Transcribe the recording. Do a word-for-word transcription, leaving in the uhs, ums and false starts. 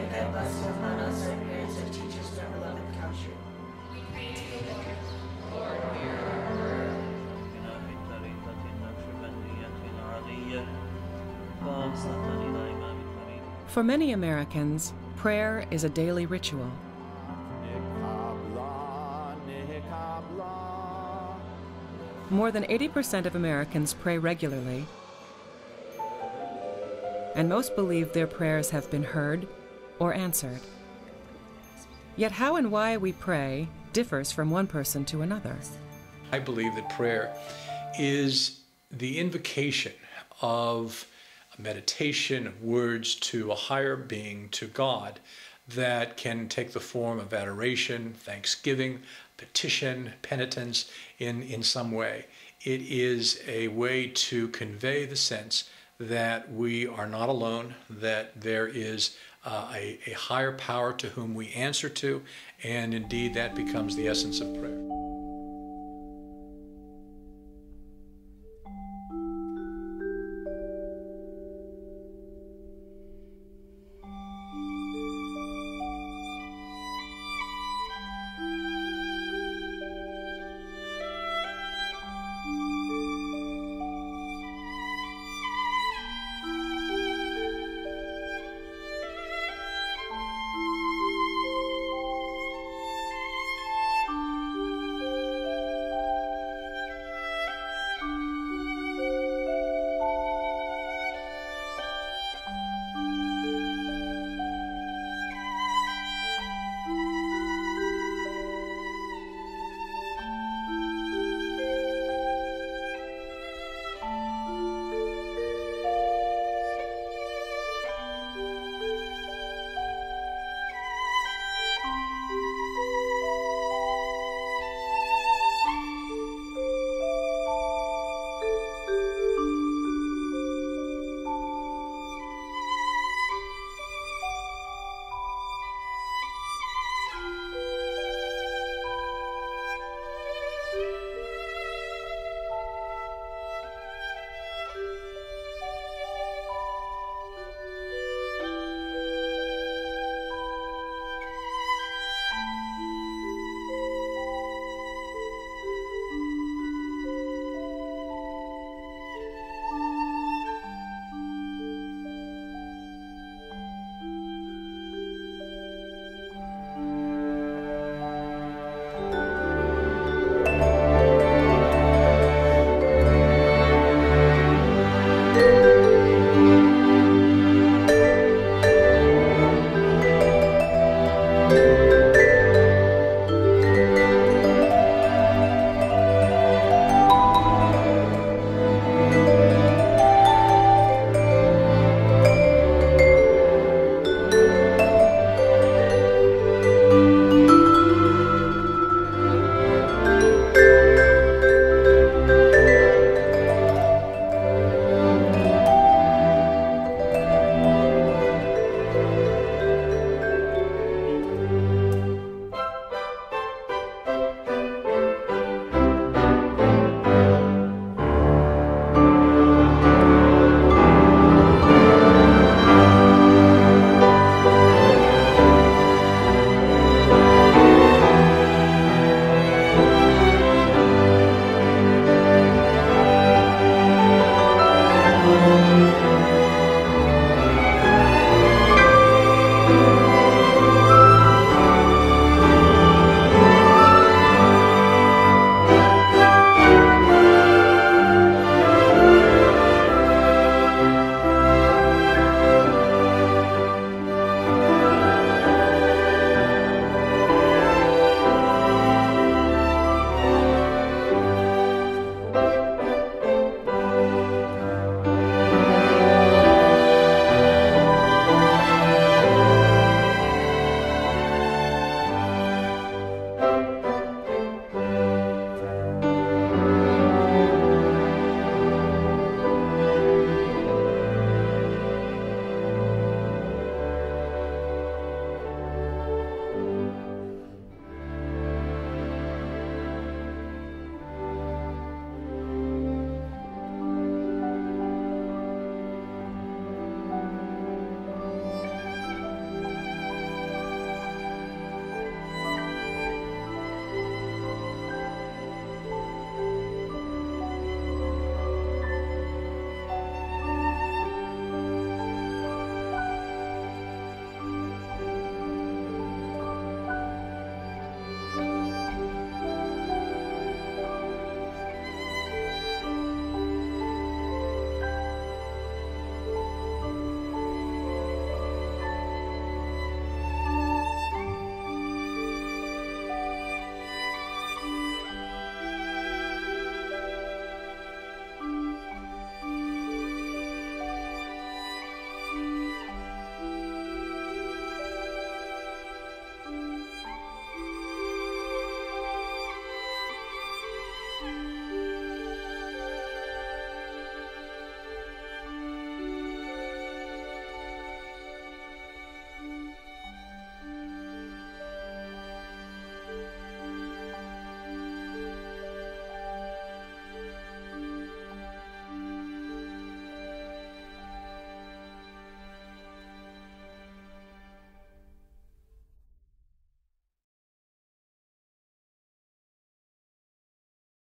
pray that blessing upon us, our parents and teachers in our beloved country. We pray to the Lord. Lord, hear our prayer. For many Americans, prayer is a daily ritual. More than eighty percent of Americans pray regularly, and most believe their prayers have been heard or answered. Yet how and why we pray differs from one person to another. I believe that prayer is the invocation of a meditation of words to a higher being, to God, that can take the form of adoration, thanksgiving, petition, penitence in, in some way. It is a way to convey the sense that we are not alone, that there is uh, a, a higher power to whom we answer to, and indeed that becomes the essence of prayer.